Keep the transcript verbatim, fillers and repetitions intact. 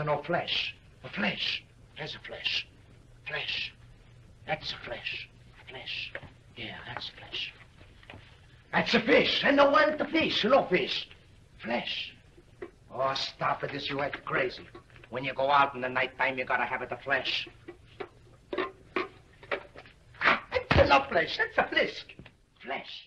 no flesh. A flesh. There's a flesh. Flesh. That's a flesh. Flesh. Yeah, that's flesh. That's a fish. And no one the fish. No fish. Flesh. Oh, stop it. This you act crazy. When you go out in the nighttime, you gotta have it the flesh. That's no flesh. That's a flisk. Flesh.